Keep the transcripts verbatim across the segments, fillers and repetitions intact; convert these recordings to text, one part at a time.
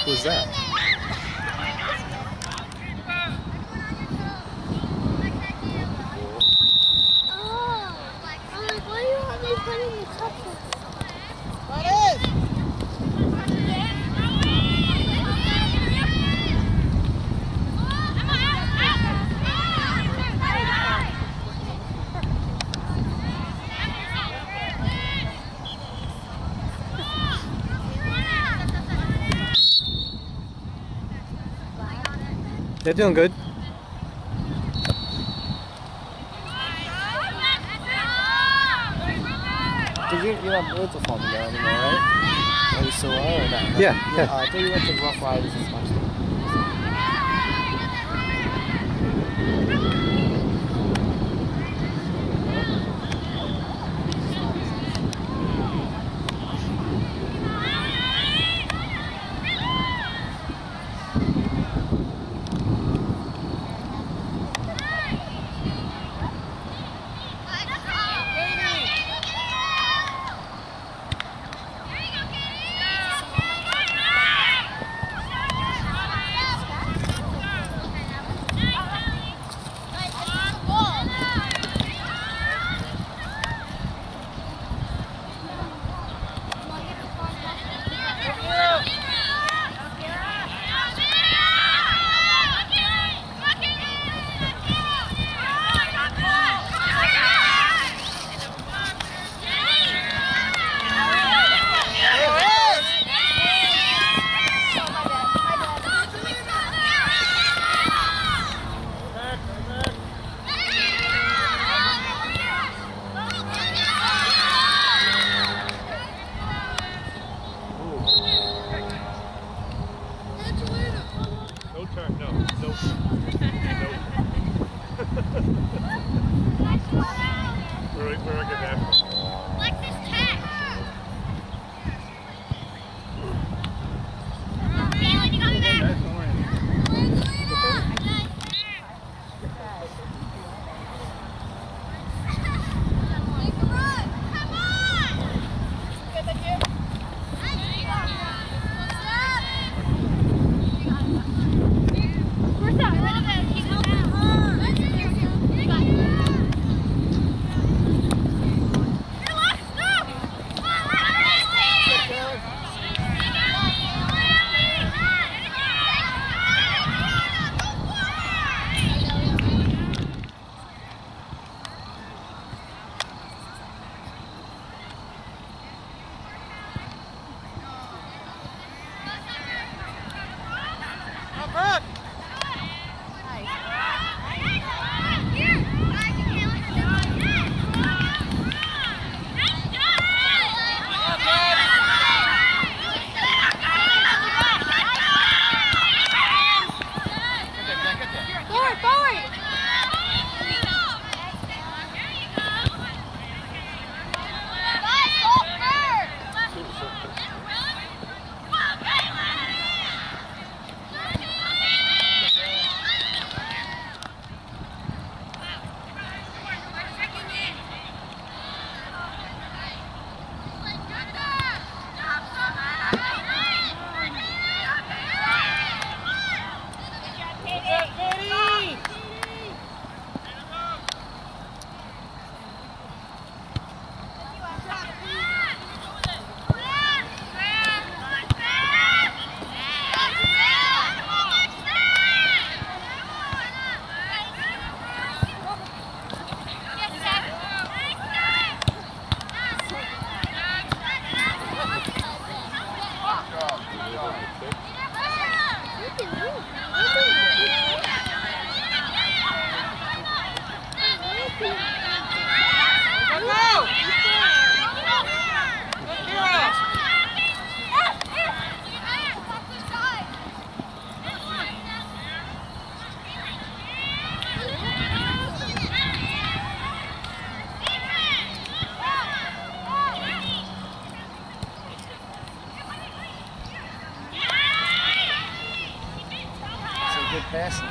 was that? They're doing good. Did you, you're not Birds of Home there anymore, right? Are you still are or not? Yeah, yeah. yeah. Uh, I thought you went to Rough Riders as much. Passing.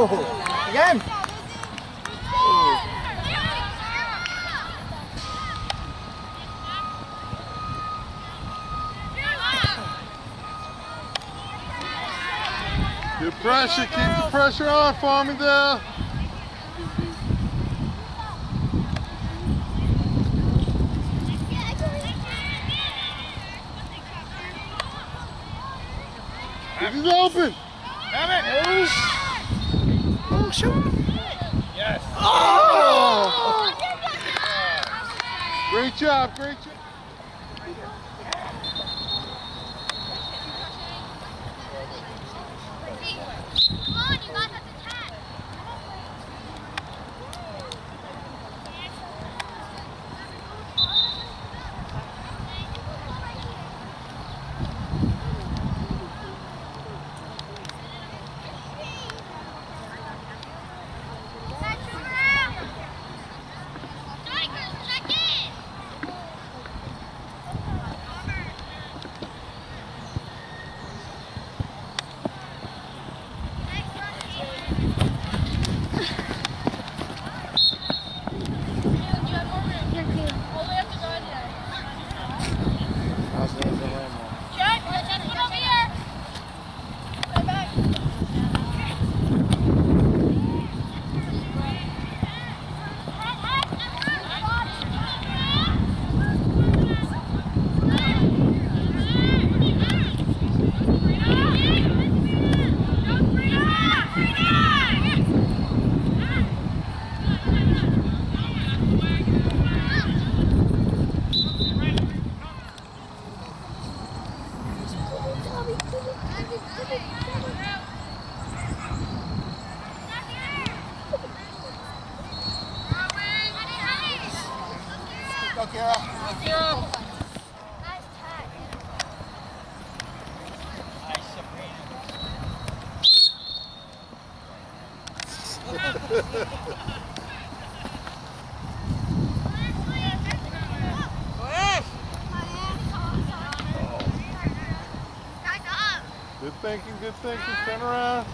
Oh, again. Oh. Good pressure, keep the pressure on, Farmingdale. He's open. Damn it. Oh, oh shoot. Yes. Oh. Great job, great job. Come on, you guys have to tag. Good thinking, good thinking. Turn around.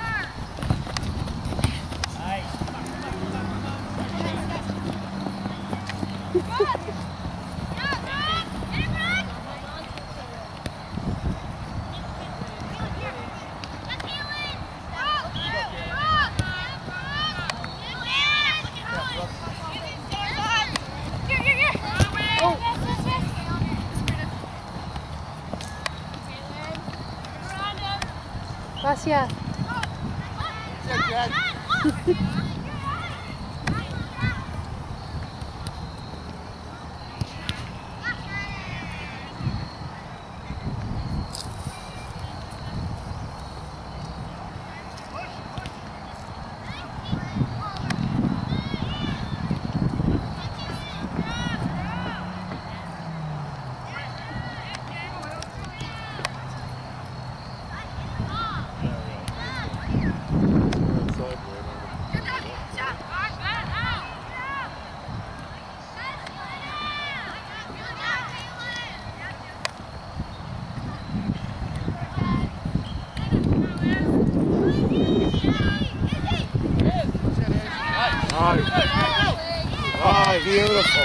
Gracias. Oh, beautiful.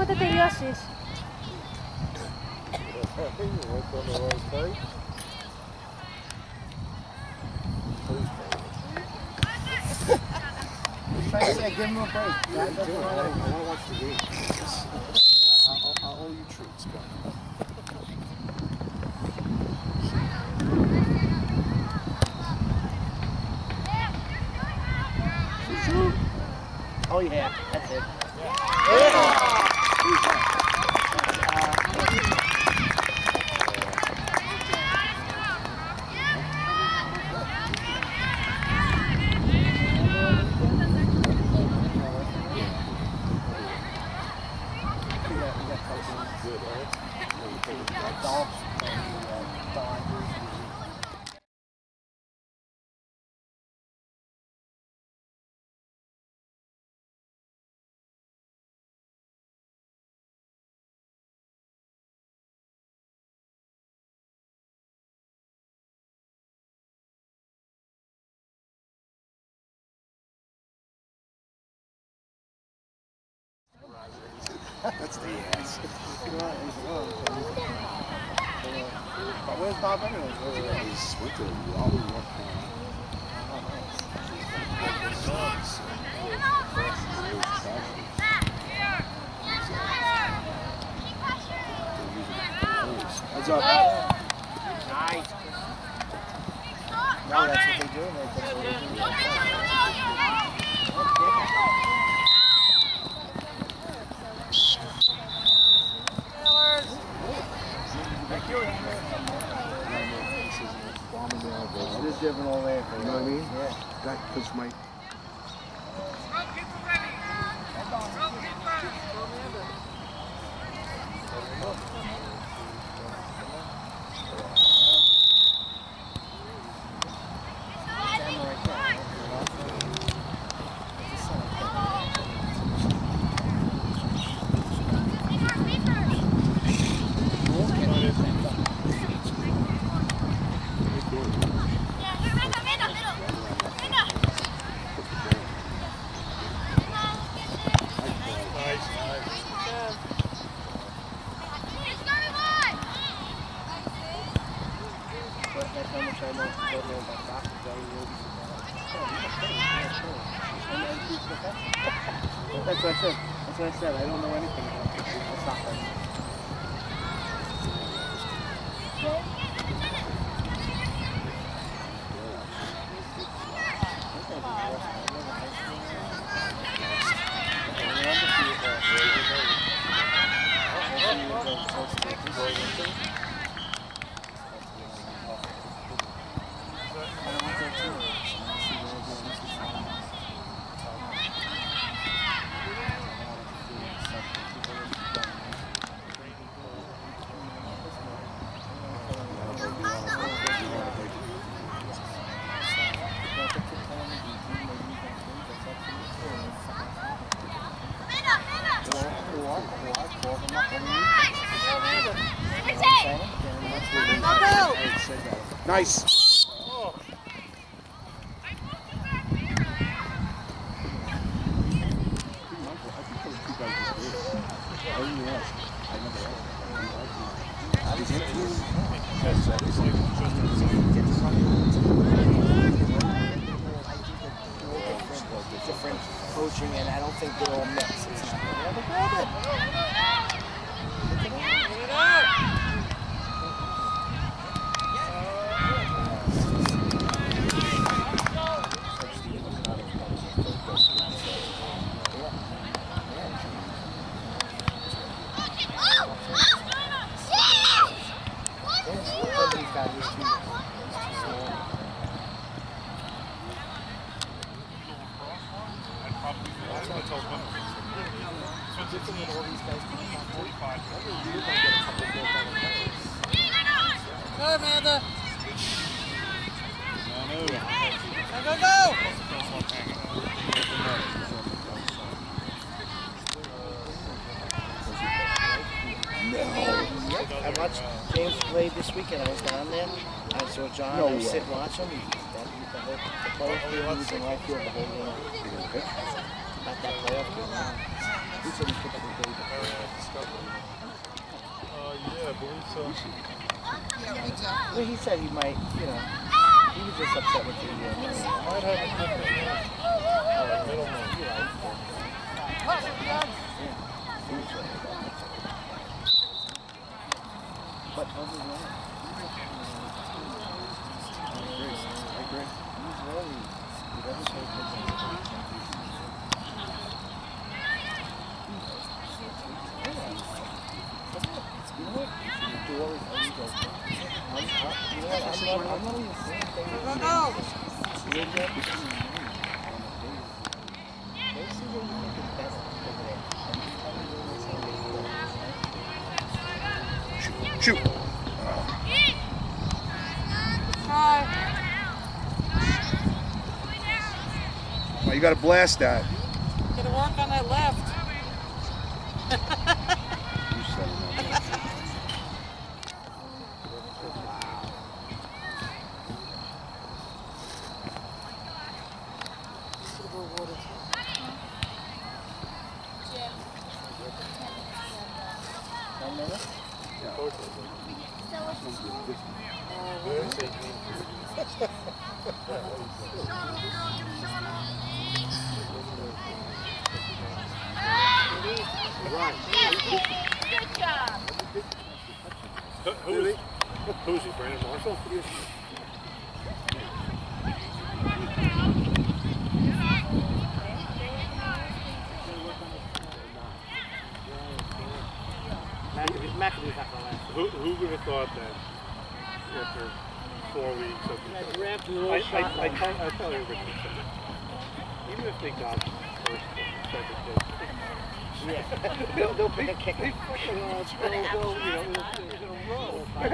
put it in Yossi's. What's on the wrong side? I said, give him a break. I want to watch the game. I'll, I'll owe you treats. Go. Oh yeah, that's it. Yeah. That's the ass. Where's Bob anyway? He's with the Raleigh one. What's up? Nice. No, that's what they do. It is different all there. You know what I mean? Yeah. That puts my. That's what I said. That's what I said. I don't know anything about this. That's not right. Nice. Oh. Different coaching, and I don't think they're all mixed. It's not really good. Go, Amanda! Go, go, go! I watched James play this weekend. I was down there. I saw John. No I was way. sitting watching. He, that, the whole the playoff game, he was in right field the whole game. Not that playoff game. He said he picked up a baby. Uh, yeah, I believe so. Well, he said he might, you know, he was just upset with the uh, Might have a different name. Uh, middle name. But other than that, I agree. I agree. He's really, he doesn't take it. You know what? Do all these other stuff. I'm, I, you know what? I'm not, I'm not even saying things. Go, go, go! You're not between me on the days. Go see what you think is better over there. Shoot! Shoot! Hi. Oh, you got to blast that. Gotta work on that left. You said it. Good job. Who, who is, who is he, Brandon Marshall? Who, who would have thought that after four weeks of I, I, I, tell, I tell everybody, even if they got first or second place, Yeah. they'll, they'll pick a kicker. they fucking uh, they'll, they'll, you know, in a, in a row. Ten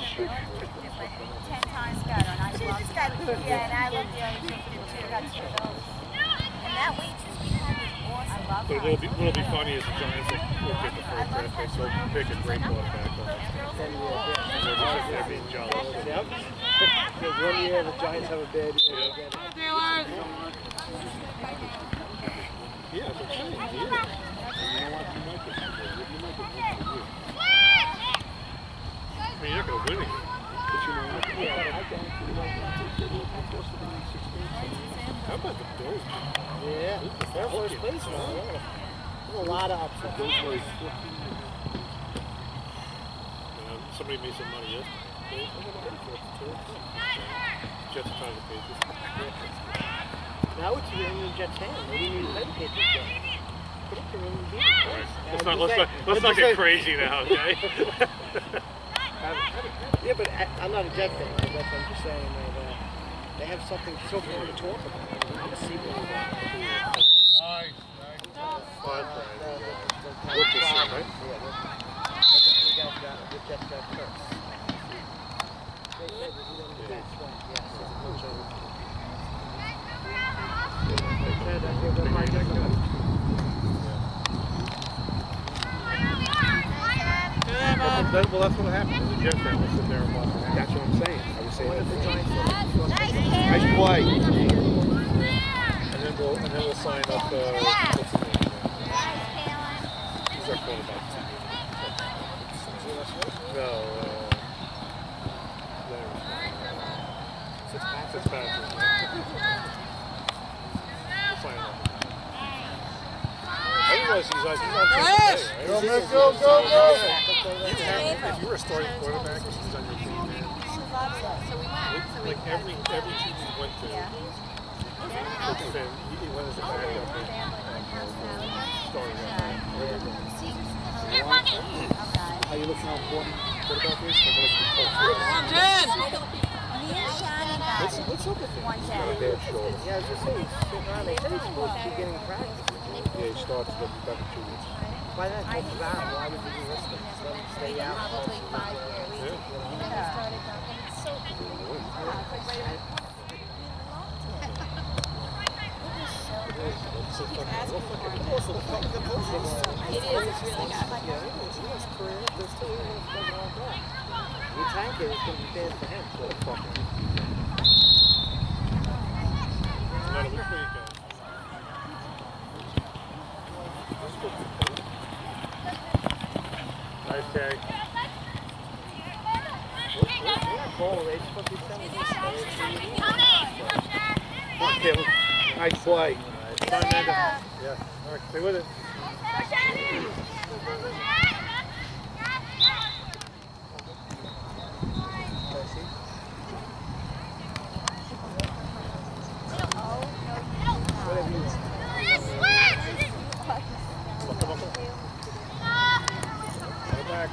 times better, and I love that. Yeah, and I love the other two too. Got two of those. And that waitress we had was awesome. I love But what'll be, what'll be funny is the Giants will, will get the first draft pick, so they'll pick a great quarterback. And they're, just, they're being jealous. Yep. Because one year the Giants have a bad year. Yeah. Taylor. Yeah, that's what I'm saying. Yeah. You don't want too much of it. You might get one for you. I mean, you're not going to win it. But you know what? Yeah, I don't think how about the Bills? Yeah, they're first place, man. There's a lot of upsets. Bills were fourteen. Somebody made some money yesterday. Jets are trying to pay this. Now it's the England Jets hand. They didn't even play the Patriots yet. Put up the England Jets. Let's not, let's not, let's not get crazy now, okay? Yeah, but I, I'm not a Jet fan. But that's, I'm just saying that uh, they have something so far to talk about. I'm a Seagull. Nice, nice. Fun, With this this one, right? Yeah, the Jets got first. They said that he didn't get that strong. Yes. They said that they were right next to him. Well, that's what happened. The Jets fan will sit there and watch it. That's what I'm saying. I was saying that the Giants Nice nice play. And then we'll, and then we'll sign up, uh, what's his name? Who's our quarterback? No, uh, Fitzpatrick. Fitzpatrick. We'll sign up. I realize he's on, he's on team today, right? Go, go, go, go! You have, if you were a starting quarterback and he's on your team, man, So we went. like every every team he went to, like Finn, he, he went as a backup and starting up. How you looking on important quarterback is? Come on, Jen. What's, what's up with him? He's got a bad shoulder. Yeah, I was just saying, he's sitting around. They said he's supposed to keep getting practice. Yeah, he starts, but he's back in two weeks. Why not take him out? Why would you risk it? Just let him stay out. Probably five years. Yeah. And then we started talking. It's so cool. It is. It's really good. We tank it, it's going to be bad for him. So fucking. No matter which way you go. Nice carry. Nice play. Come on, Amanda. Yeah. All right, stay with it. Back.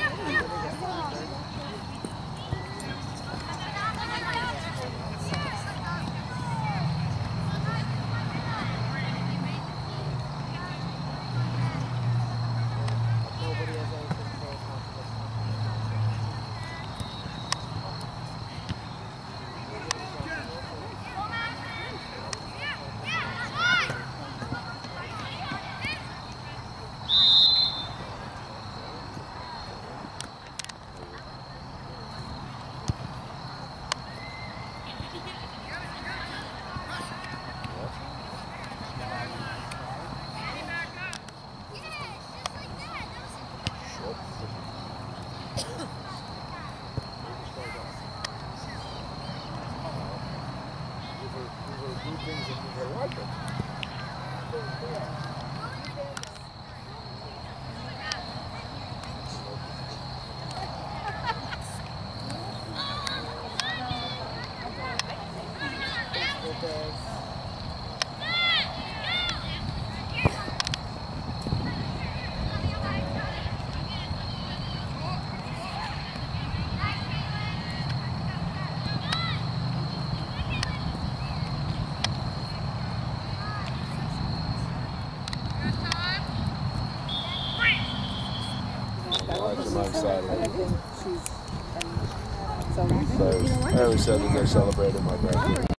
I'm excited. So, I always said that they're celebrating my birthday.